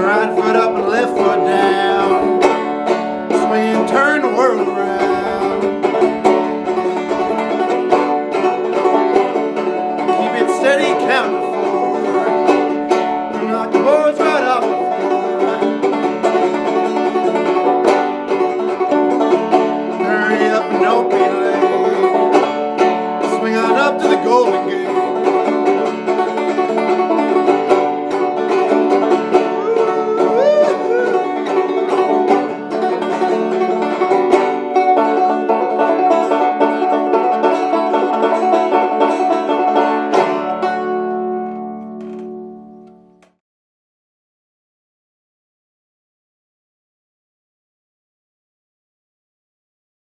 Right foot up and left foot down. Swing and turn the world around. Keep it steady, count to four. Knock the boards right off the floor. Hurry up and don't be late. Swing on up to the Golden Gate.